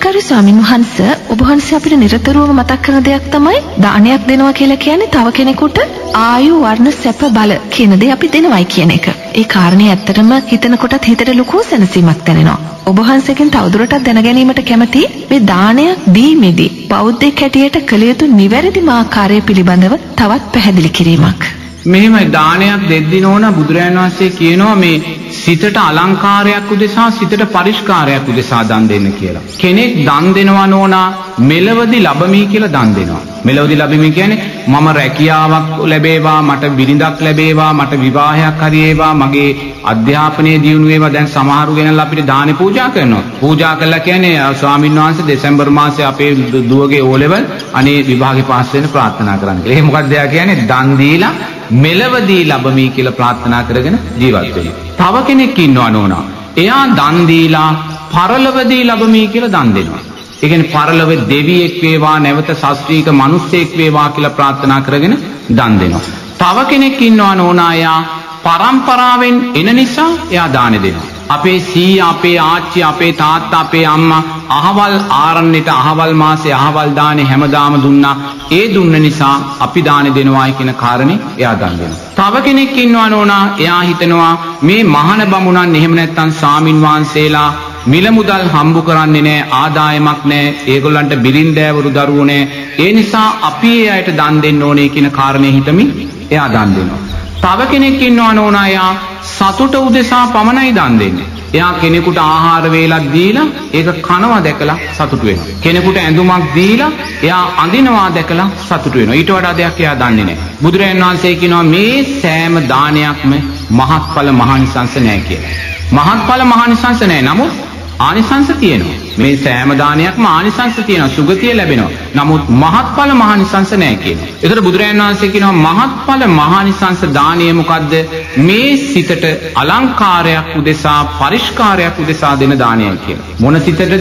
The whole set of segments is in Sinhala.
ගරු ස්වාමීන් වහන්සේ ඔබ වහන්සේ අපිට නිරතුරුවම මතක් කරන දෙයක් තමයි දානයක් දෙනවා කියලා කියන්නේ තව කෙනෙකුට ආයු වර්ණ සැප බල කියන දේ අපි දෙනවයි කියන එක. ඒ කාරණේ ඇත්තටම හිතනකොටත් හිතට ලොකු සැනසීමක් දැනෙනවා. ඔබ වහන්සේගෙන් තවදුරටත් දැන ගැනීමට කැමති මේ දානයක් දීමේදී බෞද්ධයෙක් හැටියට කළ යුතු නිවැරදිම ආකාරය පිළිබඳව තවත් පැහැදිලි කිරීමක්. මෙහෙමයි දානයක් දෙද්දී නෝන බුදුරජාණන් වහන්සේ කියනවා මේ සිතට අලංකාරයක් උදෙසා සිතට පරිස්කාරයක් උදෙසා දන් දෙන්න කියලා. කෙනෙක් දන් දෙනවා නෝනා මෙලවදී ලැබමි කියලා දන් දෙනවා. මෙලවදී ලැබෙමි කියන්නේ මම රැකියාවක් ලැබේවා, මට බිරිඳක් ලැබේවා, මට විවාහයක් හරි වේවා, මගේ අධ්‍යාපනයේ දියුණුව වේවා. දැන් සමහරු ගෙනල්ලා අපිට දානෙ පූජා කරනවා. පූජා කළා කියන්නේ ස්වාමීන් වහන්සේ දෙසැම්බර් මාසේ අපේ දුවගේ O level අනේ විභාගේ පාස් වෙන්න ප්‍රාර්ථනා කරන්න කියලා. ඒ මොකක්ද එයා කියන්නේ? දන් දීලා මෙලවදී ලැබමි කියලා ප්‍රාර්ථනා කරගෙන ජීවත් වෙනවා. තව කෙනෙක් ඉන්නවා නෝනා. එයා දන් දීලා පරලොවදී ලැබමි කියලා දන් දෙනවා. ඒ කියන්නේ පරලොවේ දෙවියෙක් වේවා, නැවත ශාස්ත්‍රීය මිනිසෙක් වේවා කියලා ප්‍රාර්ථනා කරගෙන දන් දෙනවා. තව කෙනෙක් ඉන්නවා නෝනා. එයා පරම්පරාවෙන් එන නිසා එයා දාන දෙනවා. අපේ සීයා, අපේ ආච්චි, අපේ තාත්තා, අපේ අම්මා අහවල් ආරණ්‍යට අහවල් මාසේ අහවල් දානේ හැමදාම දුන්නා. ඒ දුන්න නිසා අපි දාන දෙනවායි කියන කාරණේ එයා දන් දෙනවා. තව කෙනෙක් ඉන්නවා නෝනා. එයා හිතනවා මේ මහාන බමුණන් එහෙම නැත්නම් සාමින් වහන්සේලා මිල මුදල් හම්බු කරන්නේ නැහැ, ආදායමක් නැහැ, ඒගොල්ලන්ට බිරින්දෑවරු දරුවෝ නැහැ. ඒ නිසා අපි ඒ අයට දන් දෙන්න ඕනේ කියන කාරණේ හිතමින් එයා දන් දෙනවා. තව කෙනෙක් ඉන්නවා නෝනා. එයා සතුට උදෙසා පමණයි දන් දෙන්නේ. එයා කෙනෙකුට ආහාර වේලක් දීලා ඒක කනවා දැකලා සතුටු වෙනවා. කෙනෙකුට ඇඳුමක් දීලා එයා අඳිනවා දැකලා සතුටු වෙනවා. ඊට වඩා දෙයක් එයා දන්නේ නැහැ. බුදුරජාණන් වහන්සේ කියනවා මේ සෑම දානයක්ම මහත්ඵල මහානිසංස නැහැ කියලා. මහත්ඵල මහානිසංස නැහැ. නමුත් ආනිසංස තියෙනවා. මේ සෑම දානයක්ම ආනිසංස තියෙනවා. සුගතිය ලැබෙනවා. නමුත් මහත්ඵල මහානිසංස නැහැ කියනවා. ඒතර බුදුරජාණන් වහන්සේ කියනවා මහත්ඵල මහානිසංස දානය මොකද්ද? මේ සිතට අලංකාරයක් උදෙසා, පරිස්කාරයක් උදෙසා දෙන දානයයි කියලා. මොන සිතටද?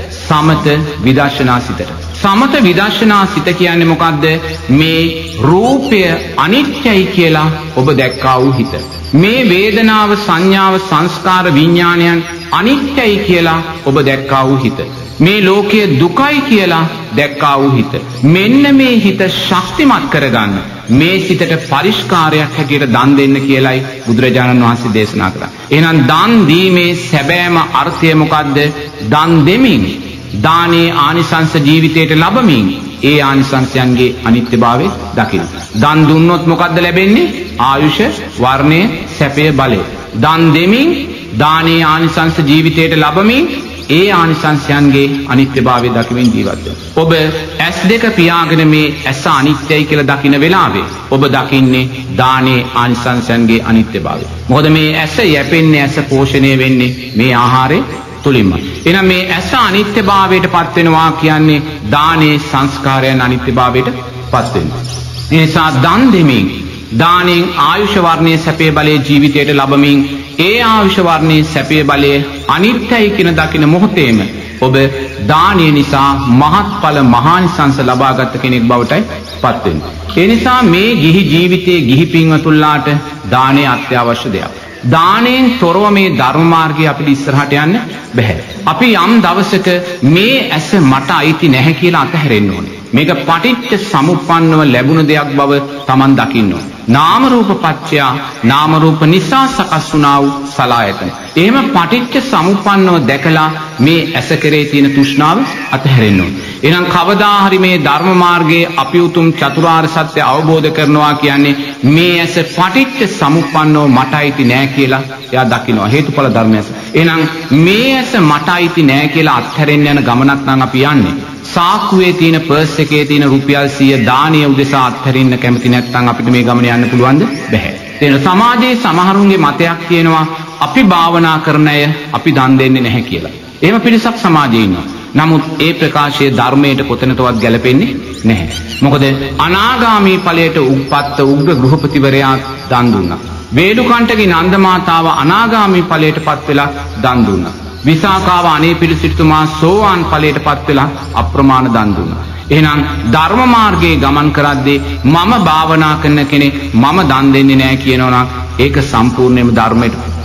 සමත විදර්ශනා සිතට. සමත විදර්ශනා සිත කියන්නේ මොකද්ද? මේ රූපය අනිත්‍යයි කියලා ඔබ දැක්කා වූ හිත. මේ වේදනාව, සංඥාව, සංස්කාර, විඥානයන් අනිත්‍යයි කියලා ඔබ දැක්කා වූ හිත. මේ ලෝකයේ දුකයි කියලා දැක්කා වූ හිත. මෙන්න මේ හිත ශක්තිමත් කරගන්න මේ සිතට පරිස්කාරයක් හැටියට දන් දෙන්න කියලයි බුදුරජාණන් වහන්සේ දේශනා කළා. එහෙනම් දන් දීමේ සැබෑම අර්ථය මොකද්ද? දන් දෙමින් දානේ ආනිසංස ජීවිතයට ලැබමින් ඒ ආනිසංසයන්ගේ අනිත්‍යභාවය දකින්න. දන් දුන්නොත් මොකද්ද ලැබෙන්නේ? ආයුෂ, වර්ණය, සැපය, බලය. දන් දෙමින් දානේ ආනිසංස ජීවිතයට ලැබමින් ඒ ආනිසංසයන්ගේ අනිත්‍යභාවය දකිමින් ජීවත් වෙනවා. ඔබ S2 පියාගෙන මේ ඇස අනිත්‍යයි කියලා දකින වෙලාවේ ඔබ දකින්නේ දානේ ආනිසංසයන්ගේ අනිත්‍යභාවය. මොකද මේ ඇස යැපෙන්නේ, ඇස පෝෂණය වෙන්නේ මේ ආහාරේ තුලින්ම. එහෙනම් මේ ඇස අනිත්‍යභාවයට පත් වෙනවා කියන්නේ දානේ සංස්කාරයන් අනිත්‍යභාවයට පත් වෙනවා. ඒ නිසා දන් දෙමින් දානෙන් ආයුෂ, වර්ණයේ, සැපේ, බලයේ ජීවිතයට ලැබමින් ඒ ආයුෂ, වර්ණයේ, සැපේ, බලයේ අනිත්‍යයි කියන දකින මොහොතේම ඔබ දානය නිසා මහත්ඵල මහානිසංස ලබාගත් කෙනෙක් බවටයි පත් වෙන්නේ. ඒ නිසා මේ ගිහි ජීවිතයේ ගිහි පින්වතුන්ලාට දානය අත්‍යවශ්‍ය දෙයක්. දානෙන් තොරව මේ ධර්ම මාර්ගය අපිට ඉස්සරහට යන්න බෑ. අපි යම් දවසක මේ ඇස මට අයිති නැහැ කියලා අතහැරෙන්න ඕනේ. මේක පටිච්ච සමුප්පන්නව ලැබුණ දෙයක් බව Taman දකින්න ඕනේ. නාම රූප පත්‍ය නාම රූප නිසා සකස් වුණා වූ සලආයතන. එහෙම පටිච්ච සමුප්පන්නව දැකලා මේ ඇස කෙරේ තියෙන තෘෂ්ණාව අතහැරෙන්න ඕනේ. එහෙනම් කවදා හරි මේ ධර්ම මාර්ගයේ අපි උතුම් චතුරාර්ය සත්‍ය අවබෝධ කරනවා කියන්නේ මේ ඇස පටිච්ච සමුප්පන්නව මට අයිති නෑ කියලා එයා දකිනවා. හේතුඵල ධර්මයස. එහෙනම් මේ ඇස මට අයිති නෑ කියලා අත්හැරෙන්න යන ගමනක් නම් අපි යන්නේ. සාක්කුවේ තියෙන පර්ස් එකේ තියෙන රුපියල් 100 දානිය උදෙසා අත්හැරින්න කැමති නැත්නම් අපිට මේ ගමන යන්න පුළුවන්ද? බැහැ. එතන සමාජයේ සමහරුන්ගේ මතයක් තියෙනවා අපි භාවනා කරන අය අපි දන් දෙන්නේ නැහැ කියලා. එහෙම පිරිසක් සමාජයේ ඉන්නවා. නමුත් ඒ ප්‍රකාශය ධර්මයට කොතනටවත් ගැලපෙන්නේ නැහැ. මොකද අනාගාමී ඵලයට උප්පත්ත උග්‍ර ගෘහපතිවරයා දන් දුන්නා. වේලුකණ්ඨගේ නන්ද මාතාව අනාගාමී ඵලයටපත් වෙලා දන් දුන්නා. විසාකාව අනේ පිළිසිටුමා සෝවාන් ඵලයටපත් වෙලා අප්‍රමාණ දන් දුන්නා. එහෙනම් ධර්ම මාර්ගයේ ගමන් කරද්දී මම භාවනා කරන කෙනෙක් මම දන් දෙන්නේ නැහැ කියනවා නම් ඒක සම්පූර්ණයෙන්ම ධර්මයට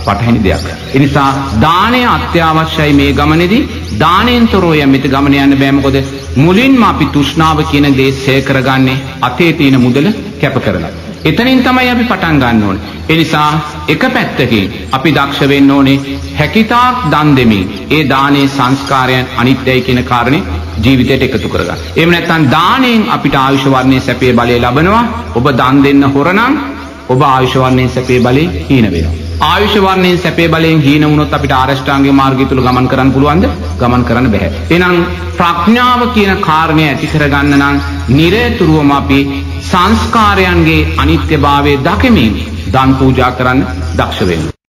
පටහැනි දෙයක්. ඒ නිසා දානය අත්‍යවශ්‍යයි මේ ගමනේදී. දාණයෙන් තොරව යමිට ගමන යන්න බෑ. මොකද මුලින්ම අපි තෘෂ්ණාව කියන දේ ඡය කරගන්නේ අතේ තියෙන මුදල කැප කරලා. එතනින් තමයි අපි පටන් ගන්න ඕනේ. ඒ නිසා එක පැත්තකින් අපි දක්ෂ වෙන්න ඕනේ හැකිතාක් දන් දෙමින් ඒ දානයේ සංස්කාරයන් අනිත්‍යයි කියන කාරණේ ජීවිතයට එකතු කරගන්න. එහෙම නැත්නම් දාණයෙන් අපිට ආයුෂ වර්ණයේ සැපේ බලය ලැබෙනවා. ඔබ දන් දෙන්න හොරනම් ඔබ ආයුෂ වර්ණයේ සැපේ බලේ හීන වෙනවා. ආයුෂ වර්ණයෙන් සැපේ බලයෙන් හීන වුණොත් අපිට ආරෂ්ඨාංගික මාර්ගය තුල ගමන් කරන්න පුළුවන්ද? ගමන් කරන්න බෑ. එහෙනම් ප්‍රඥාව කියන කාරණය ඇති කරගන්න නම් නිරතුරුවම අපි සංස්කාරයන්ගේ අනිත්‍යභාවය දකිමින් දන් පූජා කරන්න දක්ෂ වෙන්න.